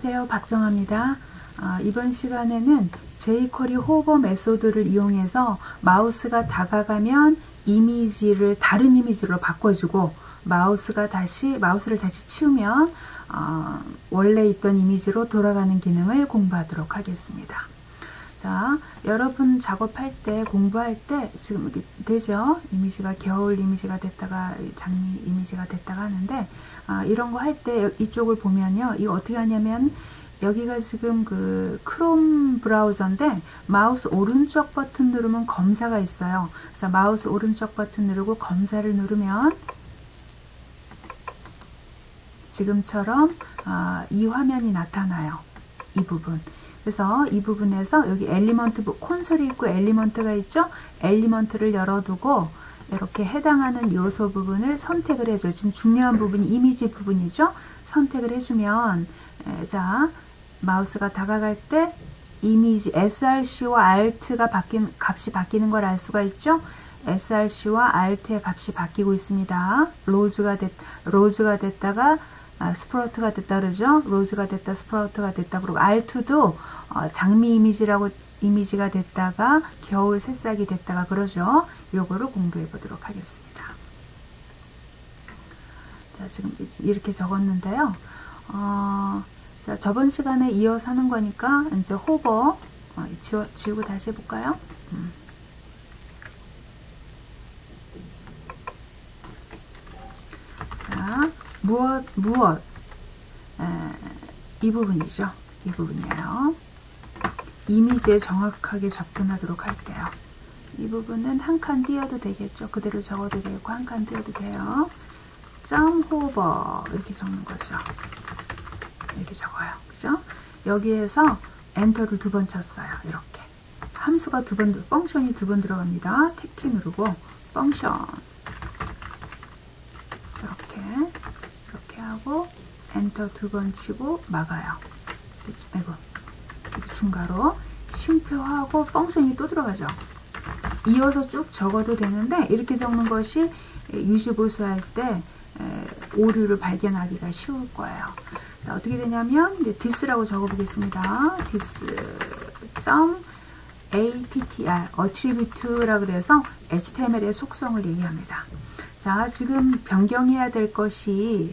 안녕하세요, 박정아입니다. 이번 시간에는 jQuery 호버 메소드를 이용해서 마우스가 다가가면 이미지를 다른 이미지로 바꿔주고 마우스를 다시 치우면 원래 있던 이미지로 돌아가는 기능을 공부하도록 하겠습니다. 자, 여러분 작업할 때, 공부할 때 지금 이렇게 되죠? 이미지가 겨울 이미지가 됐다가 장미 이미지가 됐다가 하는데 이런 거 할 때 이쪽을 보면요, 이거 어떻게 하냐면 여기가 지금 그 크롬 브라우저인데 마우스 오른쪽 버튼 누르면 검사가 있어요. 그래서 마우스 오른쪽 버튼 누르고 검사를 누르면 지금처럼 이 화면이 나타나요. 이 부분. 그래서 이 부분에서 여기 엘리먼트, 콘솔이 있고 엘리먼트가 있죠? 엘리먼트를 열어두고 이렇게 해당하는 요소 부분을 선택을 해줘요. 지금 중요한 부분이 이미지 부분이죠? 선택을 해주면, 자, 마우스가 다가갈 때 이미지 src와 alt가 값이 바뀌는 걸 알 수가 있죠? src와 alt의 값이 바뀌고 있습니다. 로즈가 됐다가 스프라우트가 됐다 그러죠? 로즈가 됐다, 스프라우트가 됐다. 그리고 alt도 장미 이미지가 됐다가 겨울 새싹이 됐다가 그러죠? 요거를 공부해 보도록 하겠습니다. 자, 지금 이렇게 적었는데요. 자, 저번 시간에 이어서 하는 거니까 이제 호버 지우고 다시 해볼까요? 자, 무엇 이 부분이죠. 이 부분이에요. 이미지에 정확하게 접근하도록 할게요. 이 부분은 한 칸 띄어도 되겠죠. 그대로 적어도 되고 한 칸 띄어도 돼요. 점 호버 이렇게 적는 거죠. 이렇게 적어요. 그죠? 여기에서 엔터를 2번 쳤어요. 이렇게. 함수가 펑션이 2번 들어갑니다. 탭키 누르고 펑션 이렇게 하고 엔터 2번 치고 막아요. 아이고, 중괄호 쉼표하고 펑션이 또 들어가죠. 이어서 쭉 적어도 되는데 이렇게 적는 것이 유지보수할 때 오류를 발견하기가 쉬울 거예요. 자, 어떻게 되냐면 이제 this라고 적어보겠습니다. this.attr attribute라 그래서 HTML의 속성을 얘기합니다. 자, 지금 변경해야 될 것이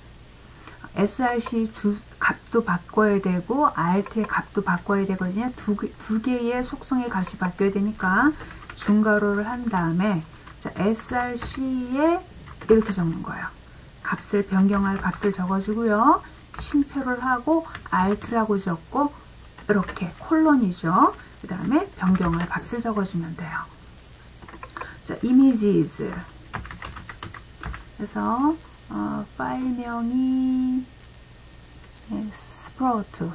src 값도 바꿔야 되고 alt의 값도 바꿔야 되거든요. 두 개의 속성의 값이 바뀌어야 되니까 중괄호를 한 다음에 자, src에 이렇게 적는 거예요. 변경할 값을 적어주고요. 쉼표를 하고 alt라고 적고 이렇게 콜론이죠. 그 다음에 변경할 값을 적어주면 돼요. 자, images. 그래서 파일명이 sprout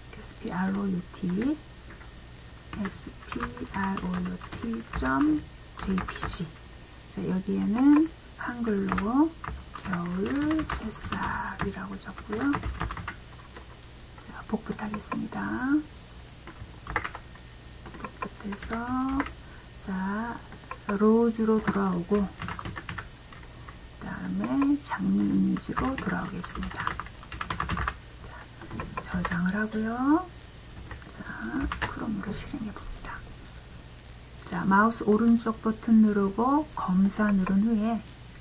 sprout.jpg. 자, 여기에는 한글로 겨울 새싹이라고 적고요. 자, 복붙하겠습니다. 복붙해서 자, 로즈로 돌아오고 그 다음에 장미 이미지로 돌아오겠습니다. 자, 저장을 하고요. 자, 크롬으로 실행해 봅니다. 자, 마우스 오른쪽 버튼 누르고 검사 누른 후에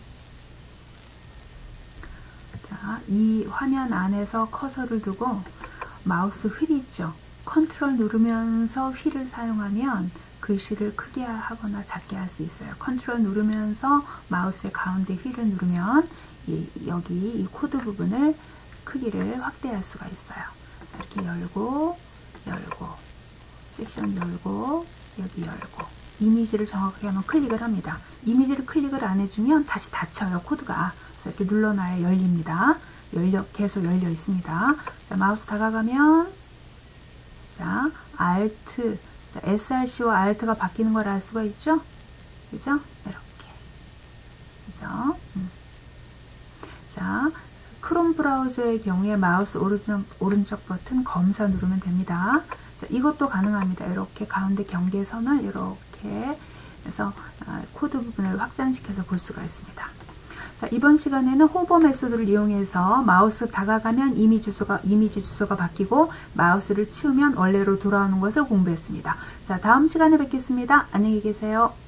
자, 이 화면 안에서 커서를 두고 마우스 휠이 있죠. 컨트롤 누르면서 휠을 사용하면 글씨를 크게 하거나 작게 할 수 있어요. 컨트롤 누르면서 마우스의 가운데 휠을 누르면 여기 이 코드 부분을 크기를 확대할 수가 있어요. 자, 이렇게 열고 섹션 열고 여기 열고 이미지를 정확하게 하면 클릭을 합니다. 이미지를 클릭을 안 해주면 다시 닫혀요. 코드가. 그래서 이렇게 눌러놔야 열립니다. 계속 열려 있습니다. 자, 마우스 다가가면 자, Alt, 자, src와 alt가 바뀌는 걸 알 수가 있죠? 그죠? 이렇게. 그죠? 자, 크롬 브라우저의 경우에 마우스 오른쪽 버튼 검사 누르면 됩니다. 자, 이것도 가능합니다. 이렇게 가운데 경계선을 이렇게 해서 코드 부분을 확장시켜서 볼 수가 있습니다. 자, 이번 시간에는 호버 메소드를 이용해서 마우스 다가가면 이미지 주소가 바뀌고 마우스를 치우면 원래로 돌아오는 것을 공부했습니다. 자, 다음 시간에 뵙겠습니다. 안녕히 계세요.